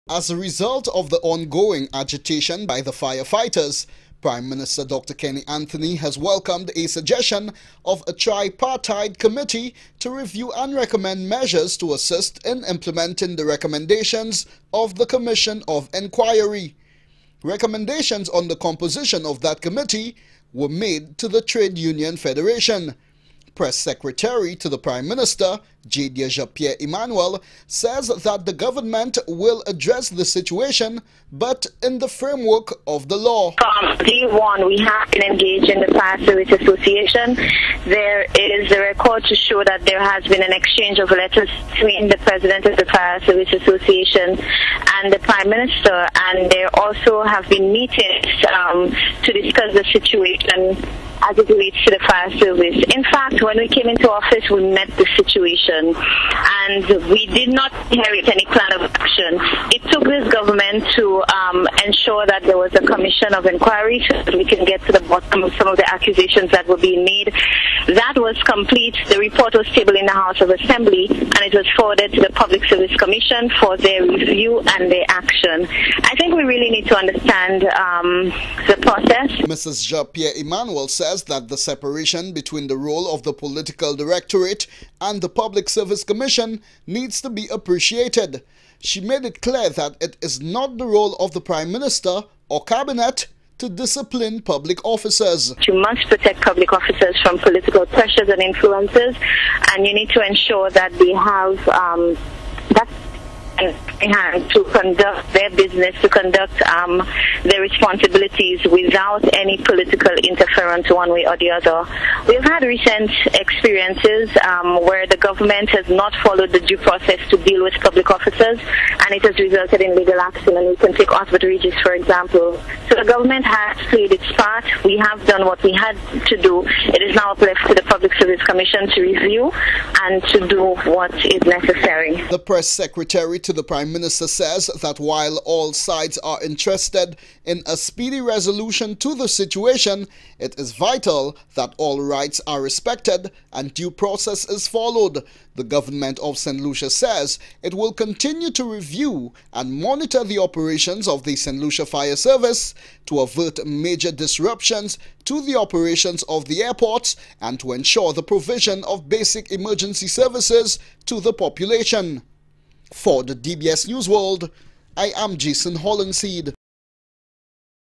As a result of the ongoing agitation by the firefighters, Prime Minister Dr. Kenny Anthony has welcomed a suggestion of a tripartite committee to review and recommend measures to assist in implementing the recommendations of the Commission of Inquiry. Recommendations on the composition of that committee were made to the Trade Union Federation. Press Secretary to the Prime Minister, Jean-Pierre Emmanuel, says that the government will address the situation, but in the framework of the law. From day one, we have been engaged in the Fire Service Association. There is a record to show that there has been an exchange of letters between the President of the Fire Service Association and the Prime Minister, and there also have been meetings to discuss the situation as it relates to the fire service. In fact, when we came into office, we met the situation, and we did not inherit any plan of action. It took this government to ensure that there was a commission of inquiry so that we can get to the bottom of some of the accusations that were being made. That was complete. The report was tabled in the House of Assembly, and it was forwarded to the Public Service Commission for their review and their action. I think we really need to understand the process. Mrs. Jean-Pierre Emmanuel says that the separation between the role of the Political Directorate and the Public Service Commission needs to be appreciated. She made it clear that it is not the role of the Prime Minister or Cabinet to discipline public officers. You must protect public officers from political pressures and influences, and you need to ensure that they have that in hand to conduct their business, to conduct their responsibilities without any political interference one way or the other. We've had recent experiences where the government has not followed the due process to deal with public officers, and it has resulted in legal action, and we can take Oxford Regis, for example. So the government has played its part. We have done what we had to do. It is now left to the Public Service Commission to review and to do what is necessary. The Press Secretary to the Prime Minister says that while all sides are interested in a speedy resolution to the situation, it is vital that all rights are respected and due process is followed. The government of Saint Lucia says it will continue to review and monitor the operations of the Saint Lucia Fire Service to avert major disruptions to the operations of the airports and to ensure the provision of basic emergency services to the population. For the DBS News World, I am Jason Hullingseed.